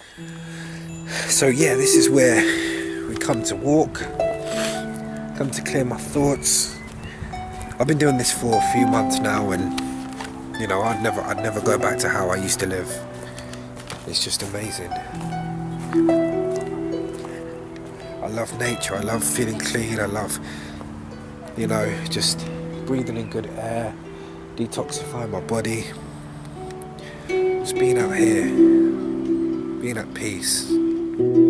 So yeah, this is where we come to walk, come to clear my thoughts. I've been doing this for a few months now, and you know, I'd never go back to how I used to live. It's just amazing. I love nature, I love feeling clean, I love, you know, just breathing in good air, detoxifying my body. Just being out here, being at peace.